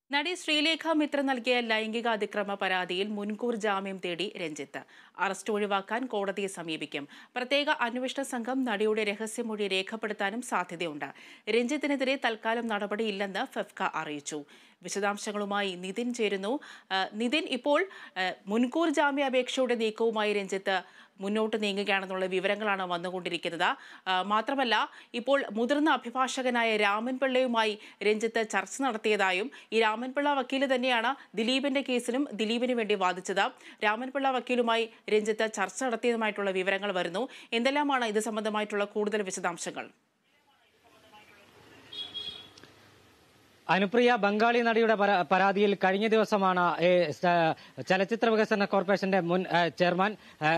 നടി ശ്രീലേഖ മിത്ര നൽകിയ ലൈംഗിക അതിക്രമ പരാതിയിൽ മുൻകൂർ ജാമ്യം തേടി രഞ്ജിത്ത്. അറസ്റ്റ് ഒഴിവാക്കാൻ കോടതിയെ സമീപിക്കും. പ്രത്യേക അന്വേഷണ സംഘം നടിയുടെ രഹസ്യമൊഴി രേഖപ്പെടുത്താനും സാധ്യതയുണ്ട്. രഞ്ജിത്തിനെതിരെ തൽക്കാലം നടപടിയില്ലെന്ന് ഫെഫ്ക അറിയിച്ചു. വിശദാംശങ്ങളുമായി നിതിൻ ചേരുന്നു. നിതിൻ, ഇപ്പോൾ മുൻകൂർ ജാമ്യാപേക്ഷയുടെ നീക്കവുമായി രഞ്ജിത്ത് മുന്നോട്ട് നീങ്ങുകയാണെന്നുള്ള വിവരങ്ങളാണ് വന്നുകൊണ്ടിരിക്കുന്നത്. മാത്രമല്ല, ഇപ്പോൾ മുതിർന്ന അഭിഭാഷകനായ രാമൻപിള്ളയുമായി രഞ്ജിത്ത് ചർച്ച നടത്തിയതായും ഈ രാമൻപിള്ള വക്കീൽ തന്നെയാണ് ദിലീപിന്റെ കേസിലും ദിലീപിന് വേണ്ടി വാദിച്ചത്. രാമൻപിള്ള വക്കീലുമായി രഞ്ജിത്ത് ചർച്ച നടത്തിയതുമായിട്ടുള്ള വിവരങ്ങൾ വരുന്നു. എന്തെല്ലാമാണ് ഇത് സംബന്ധമായിട്ടുള്ള കൂടുതൽ വിശദാംശങ്ങൾ? അനുപ്രിയ, ബംഗാളി നടിയുടെ പരാതിയിൽ കഴിഞ്ഞ ദിവസമാണ് ചലച്ചിത്ര വികസന കോർപ്പറേഷന്റെ മുൻ ചെയർമാൻ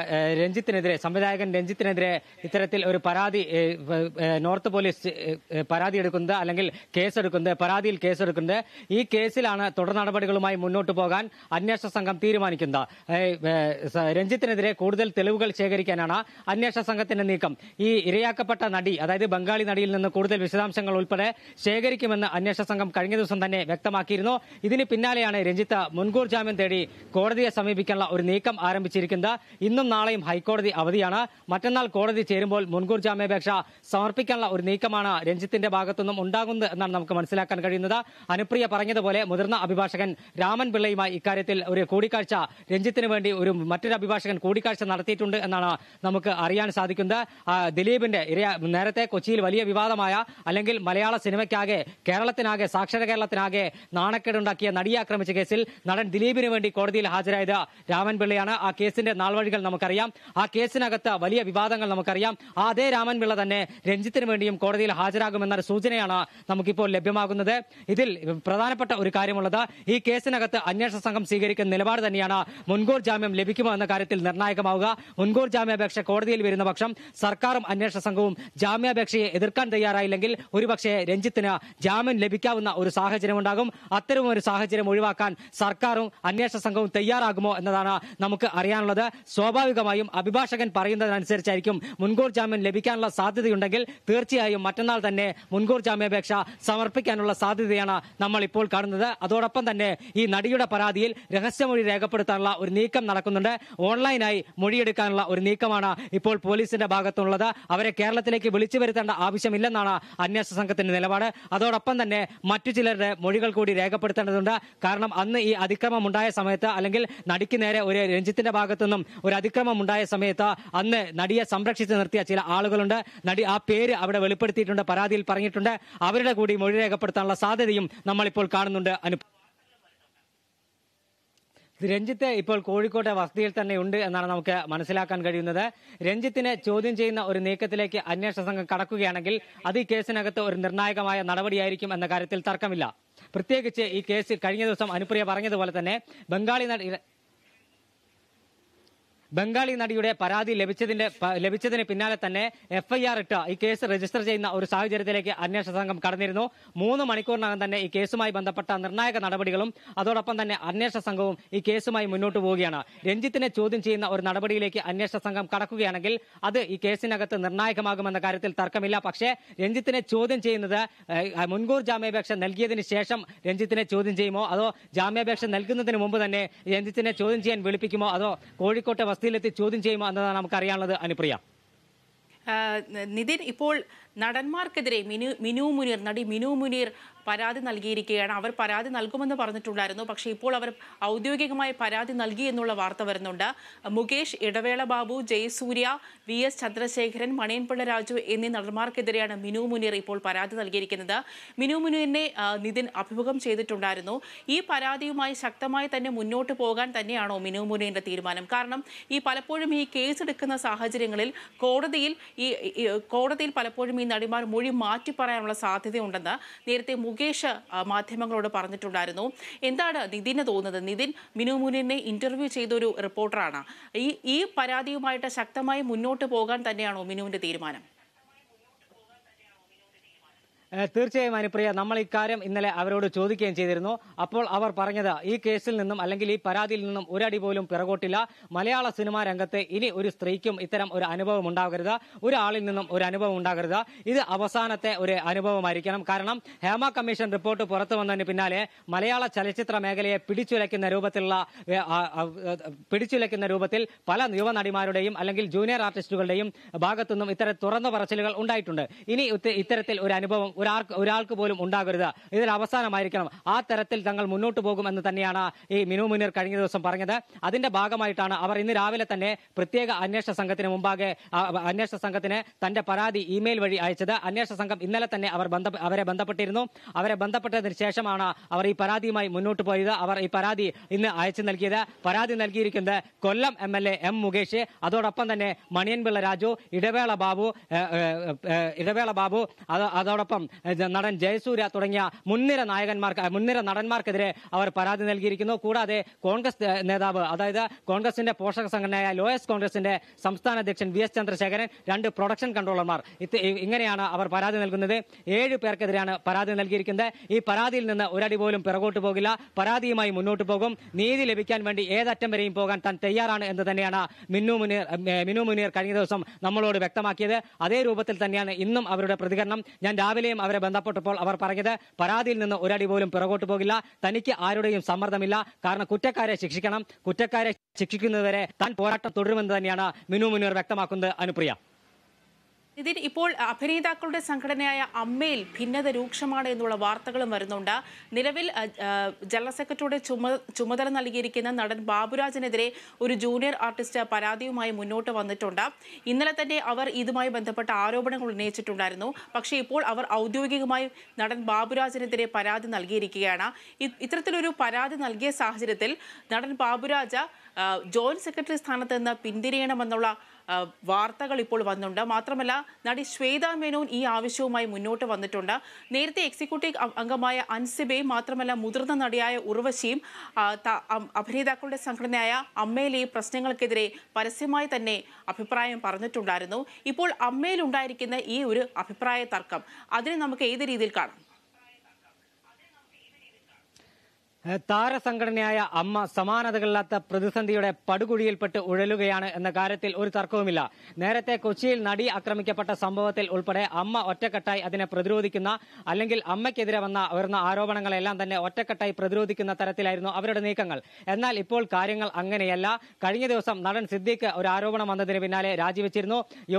സംവിധായകൻ രഞ്ജിത്തിനെതിരെ ഇത്തരത്തിൽ ഒരു പരാതി നോർത്ത് പോലീസ് പരാതി എടുക്കുന്നത്, അല്ലെങ്കിൽ പരാതിയിൽ കേസെടുക്കുന്നത്. ഈ കേസിലാണ് തുടർ നടപടികളുമായി മുന്നോട്ട് പോകാൻ അന്വേഷണ സംഘം തീരുമാനിക്കുന്നത്. രഞ്ജിത്തിനെതിരെ കൂടുതൽ തെളിവുകൾ ശേഖരിക്കാനാണ് അന്വേഷണ സംഘത്തിന്റെ നീക്കം. ഈ ഇരയാക്കപ്പെട്ട നടി, അതായത് ബംഗാളി നടിയിൽ നിന്ന് കൂടുതൽ വിശദാംശങ്ങൾ ഉൾപ്പെടെ ശേഖരിക്കുമെന്ന് അന്വേഷണ സംഘം കഴിഞ്ഞ ദിവസം തന്നെ വ്യക്തമാക്കിയിരുന്നു. ഇതിന് പിന്നാലെയാണ് രഞ്ജിത്ത് മുൻകൂർ ജാമ്യം തേടി കോടതിയെ സമീപിക്കാനുള്ള ഒരു നീക്കം ആരംഭിച്ചിരിക്കുന്നത്. ഇന്നും നാളെയും ഹൈക്കോടതി അവധിയാണ്. മറ്റന്നാൾ കോടതി ചേരുമ്പോൾ മുൻകൂർ ജാമ്യാപേക്ഷ സമർപ്പിക്കാനുള്ള ഒരു നീക്കമാണ് രഞ്ജിത്തിന്റെ ഭാഗത്തുനിന്നും ഉണ്ടാകുന്നത് എന്നാണ് നമുക്ക് മനസ്സിലാക്കാൻ കഴിയുന്നത്. അനുപ്രിയ പറഞ്ഞതുപോലെ മുതിർന്ന അഭിഭാഷകൻ രാമൻ പിള്ളയുമായി ഇക്കാര്യത്തിൽ ഒരു കൂടിക്കാഴ്ച രഞ്ജിത്തിന് വേണ്ടി മറ്റൊരു അഭിഭാഷകൻ കൂടിക്കാഴ്ച നടത്തിയിട്ടുണ്ട് എന്നാണ് നമുക്ക് അറിയാൻ സാധിക്കുന്നത്. ദിലീപിന്റെ നേരത്തെ കൊച്ചിയിൽ വലിയ വിവാദമായ, അല്ലെങ്കിൽ മലയാള സിനിമയ്ക്കാകെ, കേരളത്തിനാകെ, സാക്ഷര കേരളത്തിനാകെ നാണക്കേടുണ്ടാക്കിയ നടിയെ ആക്രമിച്ച കേസിൽ നടൻ ദിലീപിന് വേണ്ടി കോടതിയിൽ ഹാജരായത് രാമൻപിള്ളയാണ്. ആ കേസിന്റെ നാൾവഴികൾ നമുക്കറിയാം. ആ കേസിനകത്ത് വലിയ വിവാദങ്ങൾ നമുക്കറിയാം. അതേ രാമൻപിള്ള തന്നെ രഞ്ജിത്തിന് വേണ്ടിയും കോടതിയിൽ ഹാജരാകുമെന്ന സൂചനയാണ് നമുക്കിപ്പോൾ ലഭ്യമാകുന്നത്. ഇതിൽ പ്രധാനപ്പെട്ട ഒരു കാര്യമുള്ളത്, ഈ കേസിനകത്ത് അന്വേഷണ സംഘം സ്വീകരിക്കുന്ന നിലപാട് തന്നെയാണ് മുൻകൂർ ജാമ്യം ലഭിക്കുമോ എന്ന കാര്യത്തിൽ നിർണായകമാവുക. മുൻകൂർ ജാമ്യാപേക്ഷ കോടതിയിൽ വരുന്ന പക്ഷം സർക്കാരും അന്വേഷണ സംഘവും ജാമ്യാപേക്ഷയെ എതിർക്കാൻ തയ്യാറായില്ലെങ്കിൽ ഒരുപക്ഷെ രഞ്ജിത്തിന് ജാമ്യം ലഭിക്കാവുന്ന ഒരു സാഹചര്യം ഉണ്ടാകും. അത്തരം ഒരു സാഹചര്യം ഒഴിവാക്കാൻ സർക്കാരും അന്വേഷണ സംഘവും തയ്യാറാകുമോ എന്നതാണ് നമുക്ക് അറിയാനുള്ളത്. സ്വാഭാവികമായും അഭിഭാഷകൻ പറയുന്നതിനനുസരിച്ചായിരിക്കും മുൻകൂർ ജാമ്യം ലഭിക്കാനുള്ള സാധ്യതയുണ്ടെങ്കിൽ തീർച്ചയായും മറ്റന്നാൾ തന്നെ മുൻകൂർ ജാമ്യാപേക്ഷ സമർപ്പിക്കാനുള്ള സാധ്യതയാണ് നമ്മൾ ഇപ്പോൾ കാണുന്നത്. അതോടൊപ്പം തന്നെ ഈ നടിയുടെ പരാതിയിൽ രഹസ്യമൊഴി രേഖപ്പെടുത്താനുള്ള ഒരു നീക്കം നടക്കുന്നുണ്ട്. ഓൺലൈനായി മൊഴിയെടുക്കാനുള്ള ഒരു നീക്കമാണ് ഇപ്പോൾ പോലീസിന്റെ ഭാഗത്തുള്ളത്. അവരെ കേരളത്തിലേക്ക് വിളിച്ചു വരുത്തേണ്ട ആവശ്യമില്ലെന്നാണ് അന്വേഷണ സംഘത്തിന്റെ നിലപാട്. അതോടൊപ്പം തന്നെ മറ്റു ചിലരുടെ മൊഴികൾ കൂടി രേഖപ്പെടുത്തേണ്ടതുണ്ട്. കാരണം അന്ന് ഈ അതിക്രമം ഉണ്ടായ സമയത്ത്, അല്ലെങ്കിൽ നടിക്ക് നേരെ ഒരു രഞ്ജിത്തിന്റെ ഭാഗത്തു നിന്നും ഒരു അതിക്രമം ഉണ്ടായ സമയത്ത് അന്ന് നടിയെ സംരക്ഷിച്ച് നിർത്തിയ ചില ആളുകളുണ്ട്. നടി ആ പേര് അവിടെ വെളിപ്പെടുത്തിയിട്ടുണ്ട്, പരാതിയിൽ പറഞ്ഞിട്ടുണ്ട്. അവരുടെ കൂടി മൊഴി രേഖപ്പെടുത്താനുള്ള സാധ്യതയും നമ്മളിപ്പോൾ കാണുന്നുണ്ട്. രഞ്ജിത്ത് ഇപ്പോൾ കോഴിക്കോട്ടെ വസതിയിൽ തന്നെ ഉണ്ട് എന്നാണ് നമുക്ക് മനസ്സിലാക്കാൻ കഴിയുന്നത്. രഞ്ജിത്തിനെ ചോദ്യം ചെയ്യുന്ന ഒരു നീക്കത്തിലേക്ക് അന്വേഷണ സംഘം കടക്കുകയാണെങ്കിൽ അത് ഈ കേസിനകത്ത് ഒരു നിർണായകമായ നടപടിയായിരിക്കും എന്ന കാര്യത്തിൽ തർക്കമില്ല. പ്രത്യേകിച്ച് ഈ കേസ് കഴിഞ്ഞ ദിവസം അനുപ്രിയ പറഞ്ഞതുപോലെ തന്നെ ബംഗാളി നടിയുടെ പരാതി ലഭിച്ചതിന് പിന്നാലെ തന്നെ FIR ഇട്ട് ഈ കേസ് രജിസ്റ്റർ ചെയ്യുന്ന ഒരു സാഹചര്യത്തിലേക്ക് അന്വേഷണ സംഘം കടന്നിരുന്നു. 3 മണിക്കൂറിനകം തന്നെ ഈ കേസുമായി ബന്ധപ്പെട്ട നിർണായക നടപടികളും അതോടൊപ്പം തന്നെ അന്വേഷണ സംഘവും ഈ കേസുമായി മുന്നോട്ട് പോവുകയാണ്. രഞ്ജിത്തിനെ ചോദ്യം ചെയ്യുന്ന ഒരു നടപടിയിലേക്ക് അന്വേഷണ സംഘം കടക്കുകയാണെങ്കിൽ അത് ഈ കേസിനകത്ത് നിർണായകമാകുമെന്ന കാര്യത്തിൽ തർക്കമില്ല. പക്ഷേ രഞ്ജിത്തിനെ ചോദ്യം ചെയ്യുന്നത് മുൻകൂർ ജാമ്യാപേക്ഷ നൽകിയതിന് ശേഷം രഞ്ജിത്തിനെ ചോദ്യം ചെയ്യുമോ, അതോ ജാമ്യാപേക്ഷ നൽകുന്നതിന് മുമ്പ് തന്നെ രഞ്ജിത്തിനെ ചോദ്യം ചെയ്യാൻ വിളിപ്പിക്കുമോ, അതോ കോഴിക്കോട്ടെ വസതിയിലെത്തി ചോദ്യം ചെയ്യുമോ എന്നതാണ് നമുക്ക് അറിയാനുള്ളത്. അനുപ്രിയ, നിതിൻ, ഇപ്പോൾ നടന്മാർക്കെതിരെ നടി മിനു മുനീർ പരാതി നൽകിയിരിക്കുകയാണ്. അവർ പരാതി നൽകുമെന്ന് പറഞ്ഞിട്ടുണ്ടായിരുന്നു. പക്ഷേ ഇപ്പോൾ അവർ ഔദ്യോഗികമായി പരാതി നൽകി എന്നുള്ള വാർത്ത വരുന്നുണ്ട്. മുകേഷ്, ഇടവേള ബാബു, ജയസൂര്യ, VS ചന്ദ്രശേഖരൻ, മണിയൻപിള്ള രാജു എന്നീ നടന്മാർക്കെതിരെയാണ് മിനു മുനീർ ഇപ്പോൾ പരാതി നൽകിയിരിക്കുന്നത്. മിനു മുനീറിനെ നിതിൻ അഭിമുഖം ചെയ്തിട്ടുണ്ടായിരുന്നു. ഈ പരാതിയുമായി ശക്തമായി തന്നെ മുന്നോട്ട് പോകാൻ തന്നെയാണോ മിനു മുനീറിന്റെ തീരുമാനം? കാരണം പലപ്പോഴും ഈ കേസെടുക്കുന്ന സാഹചര്യങ്ങളിൽ കോടതിയിൽ പലപ്പോഴും ഈ നടിമാർ മൊഴി മാറ്റി പറയാനുള്ള സാധ്യതയുണ്ടെന്ന് നേരത്തെ മുകേഷ് മാധ്യമങ്ങളോട് പറഞ്ഞിട്ടുണ്ടായിരുന്നു. എന്താണ് നിതിന് തോന്നുന്നത്? നിതിൻ മിനു മുനീറിനെ ഇന്റർവ്യൂ ചെയ്തൊരു റിപ്പോർട്ടറാണ്. ഈ പരാതിയുമായിട്ട് ശക്തമായി മുന്നോട്ട് പോകാൻ തന്നെയാണോ മിനുവിന്റെ തീരുമാനം? തീർച്ചയായും അനുപ്രിയ, നമ്മൾ ഇക്കാര്യം ഇന്നലെ അവരോട് ചോദിക്കുകയും ചെയ്തിരുന്നു. അപ്പോൾ അവർ പറഞ്ഞത് ഈ കേസിൽ നിന്നും അല്ലെങ്കിൽ ഈ പരാതിയിൽ നിന്നും ഒരടി പോലും പിറകോട്ടില്ല. മലയാള സിനിമാ രംഗത്ത് ഇനി ഒരു സ്ത്രീക്കും ഇത്തരം ഒരു അനുഭവം ഉണ്ടാകരുത്, ഒരാളിൽ നിന്നും ഒരു അനുഭവം ഉണ്ടാകരുത്. ഇത് അവസാനത്തെ ഒരു അനുഭവമായിരിക്കണം. കാരണം ഹേമ കമ്മീഷൻ റിപ്പോർട്ട് പുറത്തു വന്നതിന് പിന്നാലെ മലയാള ചലച്ചിത്ര മേഖലയെ പിടിച്ചുലയ്ക്കുന്ന രൂപത്തിൽ പല യുവനടിമാരുടെയും അല്ലെങ്കിൽ ജൂനിയർ ആർട്ടിസ്റ്റുകളുടെയും ഭാഗത്തുനിന്നും ഇത്തരം തുറന്ന പറച്ചിലുകൾ ഉണ്ടായിട്ടുണ്ട്. ഇനി ഇത്തരത്തിൽ ഒരു അനുഭവം ഒരാൾക്ക് പോലും ഉണ്ടാകരുത്, ഇതിന് അവസാനമായിരിക്കണം. ആ തരത്തിൽ തങ്ങൾ മുന്നോട്ട് പോകുമെന്ന് തന്നെയാണ് ഈ മിനു മുനീർ കഴിഞ്ഞ ദിവസം പറഞ്ഞത്. അതിന്റെ ഭാഗമായിട്ടാണ് അവർ ഇന്ന് രാവിലെ തന്നെ പ്രത്യേക അന്വേഷണ സംഘത്തിന് തന്റെ പരാതി ഇമെയിൽ വഴി അയച്ചത്. അന്വേഷണ സംഘം ഇന്നലെ തന്നെ അവരെ ബന്ധപ്പെട്ടിരുന്നു. അവരെ ബന്ധപ്പെട്ടതിന് ശേഷമാണ് അവർ ഈ പരാതിയുമായി മുന്നോട്ട് പോയത്. അവർ ഈ പരാതി ഇന്ന് അയച്ചു നൽകിയത്. പരാതി നൽകിയിരിക്കുന്നത് കൊല്ലം MLA M മുകേഷ്, അതോടൊപ്പം തന്നെ മണിയൻപിള്ള രാജു, ഇടവേള ബാബു, അതോടൊപ്പം നടൻ ജയസൂര്യ തുടങ്ങിയ മുൻനിര നടന്മാർക്കെതിരെ അവർ പരാതി നൽകിയിരിക്കുന്നു. കൂടാതെ കോൺഗ്രസ് നേതാവ്, അതായത് കോൺഗ്രസിന്റെ പോഷക സംഘടനയായ ലോയസ് കോൺഗ്രസിന്റെ സംസ്ഥാന അധ്യക്ഷൻ VS ചന്ദ്രശേഖരൻ, 2 പ്രൊഡക്ഷൻ കൺട്രോളർമാർ, ഇങ്ങനെയാണ് അവർ പരാതി നൽകുന്നത്. 7 പേർക്കെതിരെയാണ് പരാതി നൽകിയിരിക്കുന്നത്. ഈ പരാതിയിൽ നിന്ന് ഒരടി പോലും പിറകോട്ട് പോകില്ല, പരാതിയുമായി മുന്നോട്ട് പോകും. നീതി ലഭിക്കാൻ വേണ്ടി ഏതറ്റം വരെയും പോകാൻ താൻ തയ്യാറാണ് എന്ന് തന്നെയാണ് മിനു മുനീർ കഴിഞ്ഞ ദിവസം നമ്മളോട് വ്യക്തമാക്കിയത്. അതേ രൂപത്തിൽ തന്നെയാണ് ഇന്നും അവരുടെ പ്രതികരണം. ഞാൻ രാവിലെയും അവരെ ബന്ധപ്പെട്ടപ്പോൾ അവർ പറഞ്ഞത് പരാതിയിൽ നിന്ന് ഒരടി പോലും പിറകോട്ട് പോകില്ല, തനിക്ക് ആരുടെയും സമ്മർദ്ദമില്ല, കാരണം കുറ്റക്കാരെ ശിക്ഷിക്കണം, കുറ്റക്കാരെ ശിക്ഷിക്കുന്നതുവരെ താൻ പോരാട്ടം തുടരുമെന്ന് തന്നെയാണ് മിനു മുനീർ വ്യക്തമാക്കുന്നത്. അനുപ്രിയ, ഇതിൽ ഇപ്പോൾ അഭിനേതാക്കളുടെ സംഘടനയായ അമ്മയിൽ ഭിന്നത രൂക്ഷമാണ് എന്നുള്ള വാർത്തകളും വരുന്നുണ്ട്. നിലവിൽ ജനറൽ സെക്രട്ടറിയുടെ ചുമതല നൽകിയിരിക്കുന്ന നടൻ ബാബുരാജിനെതിരെ ഒരു ജൂനിയർ ആർട്ടിസ്റ്റ് പരാതിയുമായി മുന്നോട്ട് വന്നിട്ടുണ്ട്. ഇന്നലെ തന്നെ അവർ ഇതുമായി ബന്ധപ്പെട്ട ആരോപണങ്ങൾ ഉന്നയിച്ചിട്ടുണ്ടായിരുന്നു. പക്ഷേ ഇപ്പോൾ അവർ ഔദ്യോഗികമായി നടൻ ബാബുരാജിനെതിരെ പരാതി നൽകിയിരിക്കുകയാണ്. ഇത്തരത്തിലൊരു പരാതി നൽകിയ സാഹചര്യത്തിൽ നടൻ ബാബുരാജ് ജോയിന്റ് സെക്രട്ടറി സ്ഥാനത്ത് നിന്ന് പിന്തിരിയണമെന്നുള്ള വാർത്തകൾ ഇപ്പോൾ വന്നുണ്ട്. മാത്രമല്ല നടി ശ്വേത മേനോൻ ഈ ആവശ്യവുമായി മുന്നോട്ട് വന്നിട്ടുണ്ട്. നേരത്തെ എക്സിക്യൂട്ടീവ് അംഗമായ അൻസിബയും മാത്രമല്ല മുതിർന്ന നടിയായ ഉർവശിയും അഭിനേതാക്കളുടെ സംഘടനയായ അമ്മയിലെ പ്രശ്നങ്ങൾക്കെതിരെ പരസ്യമായി തന്നെ അഭിപ്രായം പറഞ്ഞിട്ടുണ്ടായിരുന്നു. ഇപ്പോൾ അമ്മയിലുണ്ടായിരിക്കുന്ന ഈ ഒരു അഭിപ്രായ തർക്കം, അതിനെ നമുക്ക് ഏത് രീതിയിൽ കാണാം? താരസംഘടനയായ അമ്മ സമാനതകളില്ലാത്ത പ്രതിസന്ധിയുടെ പടുകുഴിയിൽപ്പെട്ട് ഉഴലുകയാണ് എന്ന കാര്യത്തിൽ ഒരു തർക്കവുമില്ല. നേരത്തെ കൊച്ചിയിൽ നടി ആക്രമിക്കപ്പെട്ട സംഭവത്തിൽ ഉൾപ്പെടെ അമ്മ ഒറ്റക്കെട്ടായി അതിനെ പ്രതിരോധിക്കുന്ന, അല്ലെങ്കിൽ അമ്മയ്ക്കെതിരെ ഉയർന്ന ആരോപണങ്ങളെല്ലാം തന്നെ ഒറ്റക്കെട്ടായി പ്രതിരോധിക്കുന്ന തരത്തിലായിരുന്നു അവരുടെ നീക്കങ്ങൾ. എന്നാൽ ഇപ്പോൾ കാര്യങ്ങൾ അങ്ങനെയല്ല. കഴിഞ്ഞ ദിവസം നടൻ സിദ്ദീഖ് ഒരു ആരോപണം വന്നതിന് പിന്നാലെ രാജിവെച്ചിരുന്നു.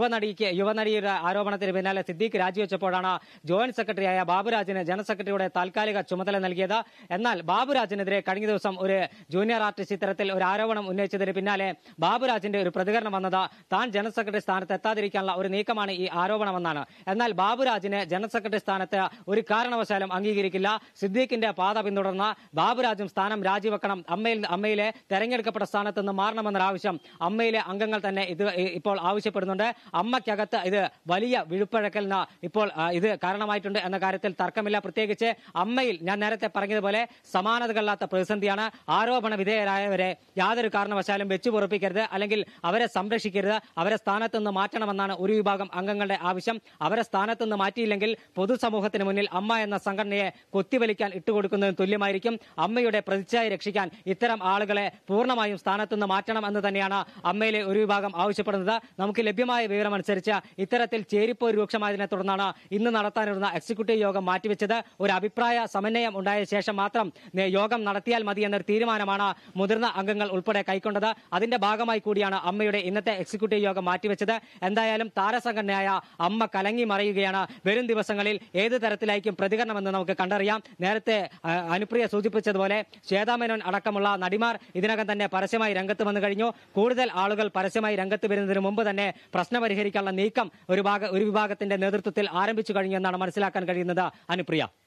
യുവനടിയുടെ ആരോപണത്തിന് പിന്നാലെ സിദ്ദീഖ് രാജിവെച്ചപ്പോഴാണ് ജോയിന്റ് സെക്രട്ടറിയായ ബാബുരാജിന് ജനറൽ സെക്രട്ടറിയുടെ താൽക്കാലിക ചുമതല നൽകിയത്. എന്നാൽ ബാബുരാജിനെതിരെ കഴിഞ്ഞ ദിവസം ഒരു ജൂനിയർ ആർട്ടിസ്റ്റ് ഇത്തരത്തിൽ ഒരു ആരോപണം ഉന്നയിച്ചതിന് പിന്നാലെ ബാബുരാജിന്റെ ഒരു പ്രതികരണം വന്നത് താൻ ജനറൽ സെക്രട്ടറി സ്ഥാനത്ത് എത്താതിരിക്കാനുള്ള ഒരു നീക്കമാണ് ഈ ആരോപണമെന്നാണ്. എന്നാൽ ബാബുരാജിനെ ജനറൽ സെക്രട്ടറി സ്ഥാനത്ത് ഒരു കാരണവശാലും അംഗീകരിക്കില്ല. സിദ്ദീഖിന്റെ പാത പിന്തുടർന്ന ബാബുരാജും സ്ഥാനം രാജിവെക്കണം, അമ്മയിലെ തെരഞ്ഞെടുക്കപ്പെട്ട സ്ഥാനത്ത് നിന്ന് മാറണമെന്നൊരു ആവശ്യം അമ്മയിലെ അംഗങ്ങൾ തന്നെ ഇപ്പോൾ ആവശ്യപ്പെടുന്നുണ്ട്. അമ്മയ്ക്കകത്ത് ഇത് വലിയ വിഴുപ്പഴക്കലിന് ഇപ്പോൾ ഇത് കാരണമായിട്ടുണ്ട് എന്ന കാര്യത്തിൽ തർക്കമില്ല. പ്രത്യേകിച്ച് അമ്മയിൽ ഞാൻ നേരത്തെ പറഞ്ഞതുപോലെ സമാനതകളില്ലാത്ത പ്രതിസന്ധിയാണ്. ആരോപണ വിധേയരായവരെ യാതൊരു കാരണവശാലും വെച്ചു പൊറുപ്പിക്കരുത്, അല്ലെങ്കിൽ അവരെ സംരക്ഷിക്കരുത്, അവരെ സ്ഥാനത്ത് നിന്ന് മാറ്റണമെന്നാണ് ഒരു വിഭാഗം അംഗങ്ങളുടെ ആവശ്യം. അവരെ സ്ഥാനത്ത് നിന്ന് മാറ്റിയില്ലെങ്കിൽ പൊതുസമൂഹത്തിന് മുന്നിൽ അമ്മ എന്ന സംഘടനയെ കൊത്തിവലിക്കാൻ ഇട്ടുകൊടുക്കുന്നതിന് തുല്യമായിരിക്കും. അമ്മയുടെ പ്രതിച്ഛായ രക്ഷിക്കാൻ ഇത്തരം ആളുകളെ പൂർണ്ണമായും സ്ഥാനത്ത് നിന്ന് മാറ്റണം എന്ന് തന്നെയാണ് അമ്മയിലെ ഒരു വിഭാഗം ആവശ്യപ്പെടുന്നത്. നമുക്ക് ലഭ്യമായ വിവരമനുസരിച്ച് ഇത്തരത്തിൽ ചേരിപ്പോര് രൂക്ഷമായതിനെ തുടർന്നാണ് ഇന്ന് നടത്താനിരുന്ന എക്സിക്യൂട്ടീവ് യോഗം മാറ്റിവെച്ചത്. ഒരു അഭിപ്രായ സമന്വയം ഉണ്ടായ ശേഷം മാത്രം യോഗം നടത്തിയാൽ മതി എന്നൊരു തീരുമാനമാണ് മുതിർന്ന അംഗങ്ങൾ ഉൾപ്പെടെ കൈക്കൊണ്ടത്. അതിന്റെ ഭാഗമായി കൂടിയാണ് അമ്മയുടെ ഇന്നത്തെ എക്സിക്യൂട്ടീവ് യോഗം മാറ്റിവെച്ചത്. എന്തായാലും താരസംഘടനയായ അമ്മ കലങ്ങി മറിയുകയാണ്. വരും ദിവസങ്ങളിൽ ഏത് തരത്തിലായിരിക്കും പ്രതികരണമെന്ന് നമുക്ക് കണ്ടറിയാം. നേരത്തെ അനുപ്രിയ സൂചിപ്പിച്ചതുപോലെ ശ്വേതാമേനോൻ അടക്കമുള്ള നടിമാർ ഇതിനകം തന്നെ പരസ്യമായി രംഗത്ത് വന്നു കഴിഞ്ഞു. കൂടുതൽ ആളുകൾ പരസ്യമായി രംഗത്ത് വരുന്നതിന് മുമ്പ് തന്നെ പ്രശ്നം പരിഹരിക്കാനുള്ള നീക്കം ഒരു വിഭാഗത്തിന്റെ നേതൃത്വത്തിൽ ആരംഭിച്ചു കഴിഞ്ഞു എന്നാണ് മനസ്സിലാക്കാൻ കഴിയുന്നത്. അനുപ്രിയ.